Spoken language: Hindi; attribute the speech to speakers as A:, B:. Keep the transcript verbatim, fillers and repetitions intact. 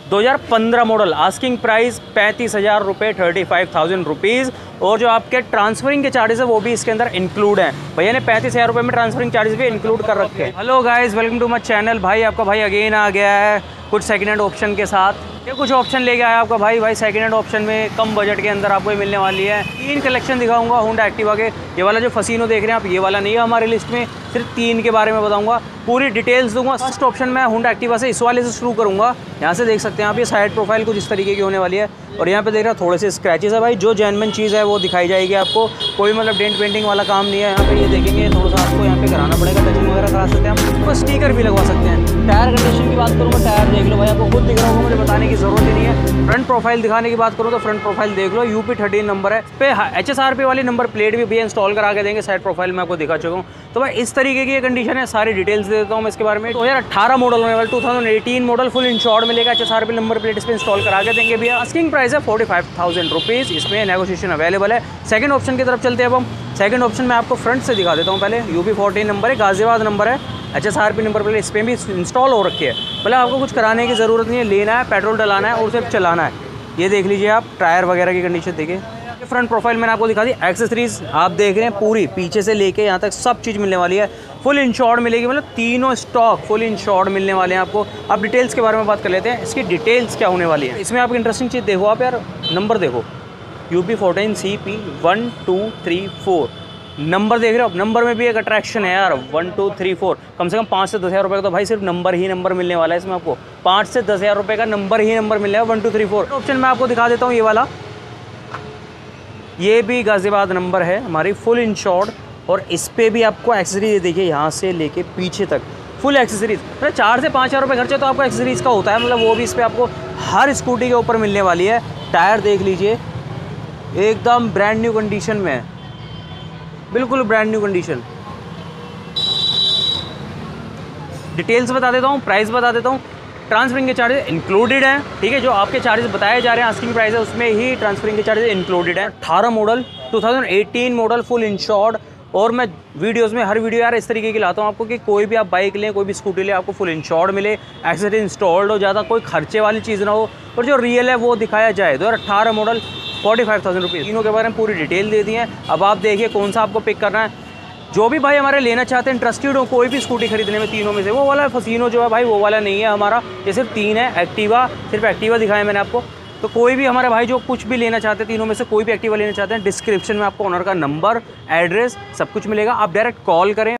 A: दो हज़ार पंद्रह मॉडल, आस्किंग प्राइस पैंतीस हज़ार रुपये, थर्टी फाइव थाउजेंड रुपीज़। और जो आपके ट्रांसफरिंग के चार्जेस है वो भी इसके अंदर इंक्लूड हैं। भैया ने पैंतीस हज़ार रुपये में ट्रांसफरिंग चार्जेस भी इंक्लूड कर रखे हैं। Hello guys, welcome to my channel. भाई आपका भाई अगेन आ गया है कुछ सेकेंड हैंड ऑप्शन के साथ। ये कुछ ऑप्शन लेके आया आपका भाई भाई सेकेंड हैंड ऑप्शन में कम बजट के अंदर आपको ये मिलने वाली है। तीन कलेक्शन दिखाऊंगा होंडा एक्टिवा के। ये वाला जो फसीनो देख रहे हैं आप, ये वाला नहीं है हमारी लिस्ट में, सिर्फ तीन के बारे में बताऊंगा, पूरी डिटेल्स दूंगा। फर्स्ट ऑप्शन मैं होंडा एक्टिवा से इस वाले से शुरू करूंगा। यहाँ से देख सकते हैं आप, ये साइड प्रोफाइल कुछ इस तरीके की होने वाली है। और यहाँ पे देख रहा थोड़े से स्क्रैचेस है भाई, जो जेन्युइन चीज़ है वो दिखाई जाएगी आपको। कोई मतलब डेंट पेंटिंग वाला काम नहीं है यहाँ पे। ये देखेंगे थोड़ा सा आपको यहाँ पे कराना पड़ेगा, टचिंग वगैरह करा सकते हैं हम। ऊपर स्टिकर भी लगवा सकते हैं। टायर कंडीशन की बात करूँगा, टायर देख लो भाई, आपको खुद दिख रहा होगा, मुझे बताने की जरूरत ही नहीं है। फ्रंट प्रोफाइल दिखाने की बात करूँ तो फ्रंट प्रोफाइल देख लो, यूपी थर्टीन नंबर है पे। एच एस आर पी वाली नंबर प्लेट भी भैया इंस्टॉल करा के देंगे। साइड प्रोफाइल में आपको दिखा चुका हूँ। तो भाई इस तरीके की ये कंडीशन है। सारी डिटेल्स दे देता हूँ मैं इसके बारे में। दो हज़ार अठारह मॉडल होने वाला, two thousand eighteen model, full insured मिलेगा। H S R P number plate इस पर इंस्टॉल करा के देंगे भैया। आस्किंग प्राइस है फोर्टी फाइव थाउजेंड रुपीज़। इसमें नेगोशिएशन अवेलेबल है। सेकंड ऑप्शन की तरफ चलते हैं अब हम। सेकंड ऑप्शन में आपको फ्रंट से दिखा देता हूँ पहले। यूपी फोर्टीन नंबर है, गाजियाबाद नंबर है, H S R P number plate इस पर भी इंस्टॉल हो रखी है। मतलब आपको कुछ कराने की ज़रूरत नहीं है, लेना है, पेट्रोल डलाना है और सिर्फ चलाना है। ये देख लीजिए आप, टायर वगैरह की कंडीशन देखिए। फ्रंट प्रोफाइल मैंने आपको दिखा दी। एक्सेसरीज आप देख रहे हैं पूरी पीछे से लेके यहाँ तक सब चीज़ मिलने वाली है। फुल इंश्योर्ड मिलेगी, मतलब तीनों स्टॉक फुल इंश्योर्ड मिलने वाले हैं आपको। अब डिटेल्स के बारे में बात कर लेते हैं। इसकी डिटेल्स क्या होने वाली है। इसमें आप इंटरेस्टिंग चीज़ देखो आप यार, नंबर देखो, UP fourteen C P one two three four number देख रहे हो। नंबर में भी एक अट्रैक्शन है यार, वन टू थ्री फोर। कम से कम पाँच से दस हज़ार रुपये का तो भाई सिर्फ नंबर ही नंबर मिलने वाला है इसमें आपको। पाँच से दस हज़ार रुपये का नंबर ही नंबर मिलेगा, one two three four. Option मैं आपको दिखा देता हूँ ये वाला। ये भी गाजियाबाद नंबर है हमारी, फुल इंश्योर्ड। और इस पर भी आपको एक्सेसरीज देखिए, यहाँ से लेके पीछे तक फुल एक्सेसरीज। मतलब चार से पाँच हज़ार रुपये खर्चे तो आपको एक्सेसरीज का होता है, मतलब वो भी इस पर आपको हर स्कूटी के ऊपर मिलने वाली है। टायर देख लीजिए, एकदम ब्रांड न्यू कंडीशन में है, बिल्कुल ब्रांड न्यू कंडीशन। डिटेल्स बता देता हूँ, प्राइस बता देता हूँ। ट्रांसफरिंग के चार्जेस इंक्लूडेड हैं, ठीक है। जो आपके चार्जेस बताए जा रहे हैं आस्किंग प्राइस है, उसमें ही ट्रांसफरिंग के चार्जेस इंक्लूडेड हैं। अठारह model, two thousand eighteen model, full insured. और मैं वीडियोस में हर वीडियो यार इस तरीके की लाता हूँ आपको कि कोई भी आप बाइक लें, कोई भी स्कूटी लें, आपको फुल इंश्योर्ड मिले, एक्सेसरीज इंस्टॉल्ड हो, ज़्यादा कोई खर्चे वाली चीज़ ना हो, और जो रियल है वो दिखाया जाए। दो हज़ार अठारह model, forty five thousand rupees. तीनों के बारे में पूरी डिटेल दे दी है। अब आप देखिए कौन सा आपको पिक करना है। जो भी भाई हमारे लेना चाहते हैं, इंटरेस्टेड हो कोई भी स्कूटी खरीदने में, तीनों में से, वो वाला फसीनो जो है भाई वो वाला नहीं है हमारा। ये सिर्फ तीन है। एक्टिवा, सिर्फ एक्टिवा दिखाया मैंने आपको। तो कोई भी हमारे भाई जो कुछ भी लेना चाहते हैं, तीनों में से कोई भी एक्टिवा लेना चाहते हैं, डिस्क्रिप्शन में आपको ओनर का नंबर, एड्रेस सब कुछ मिलेगा। आप डायरेक्ट कॉल करें।